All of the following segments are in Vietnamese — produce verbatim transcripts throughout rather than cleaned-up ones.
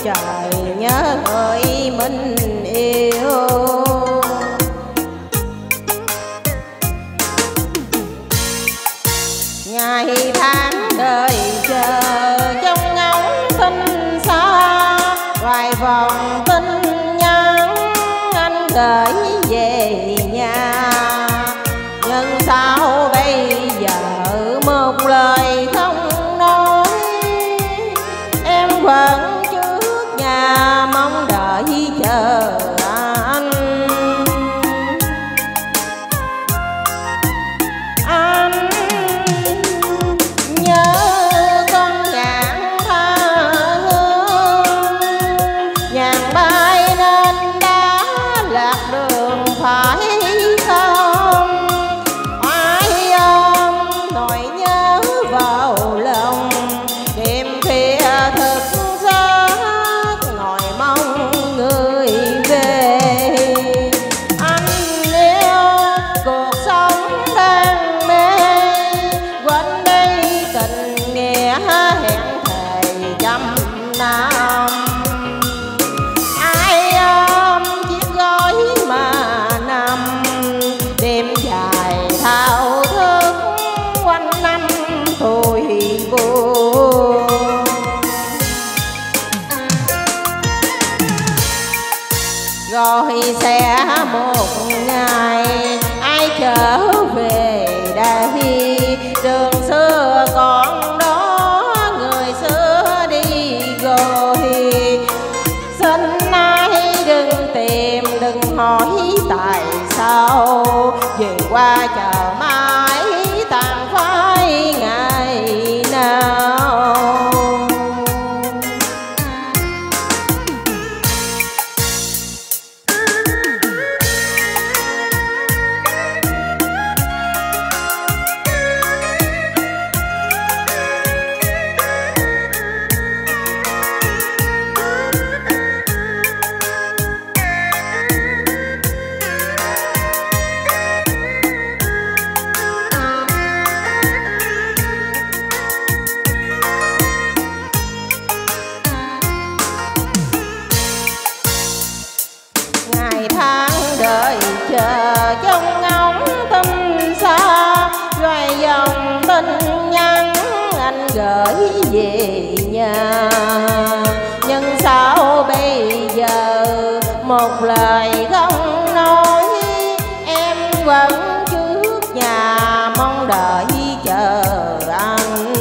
trời nhớ người mình yêu. Ngày tháng đời chờ trong ngóng tin xa, vài vòng tin nhắn anh gửi về nhà. Nhưng sao bây giờ một lời không nói, em vẫn trước nhà mong đợi chờ anh. Anh nhớ con nhạn tha hương, nhàn bay nên đã lạc đường phải không? Ai ôm nỗi nhớ vào lòng, đêm khuya thức giấc ngồi mong người về. Anh yêu cuộc sống đang mê, quên đi tình nghĩa hẹn thề trăm năm. Ai ôm chiếc gối mà nằm, đêm dài thao thức quanh năm thôi buồn. Rồi sẽ một ngày ai trở về đây, đường xưa còn đó người xưa đi rồi. Xin ai đừng tìm đừng hỏi tại sao, về qua chờ mãi tàn phai ngày nào. Ngày tháng đợi chờ trong ngóng tin xa, vài dòng tin nhắn anh gửi về nhà. Nhưng sao bây giờ một lời không nói, em vẫn trước nhà mong đợi chờ anh.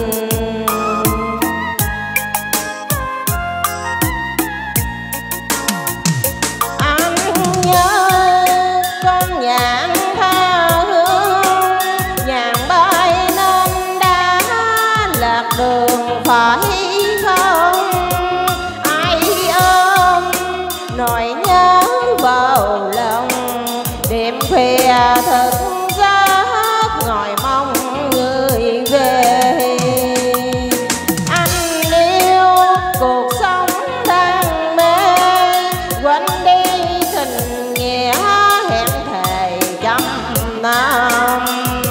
Đường phải không? Ai ôm nỗi nhớ vào lòng, đêm khuya thức giấc ngồi mong người về. Anh yêu cuộc sống đang mê, quên đi tình nghĩa hẹn thề trăm năm.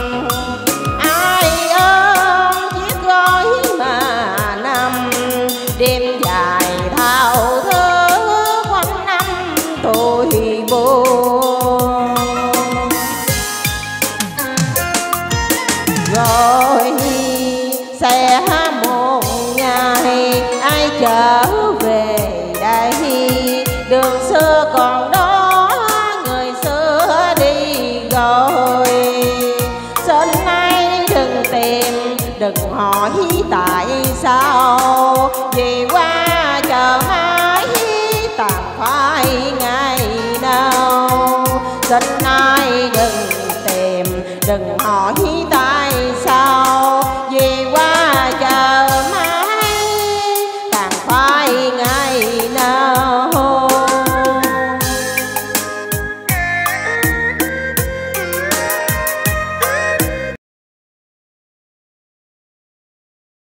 Đêm dài thao thức quanh năm thôi buồn. Rồi sẽ một ngày ai trở về đây, đường xưa còn đó người xưa đi rồi. Xin ai đừng tìm đừng hỏi tại sao, vì qua chờ mãi tàn phai ngày nào. Xin ai đừng tìm đừng hỏi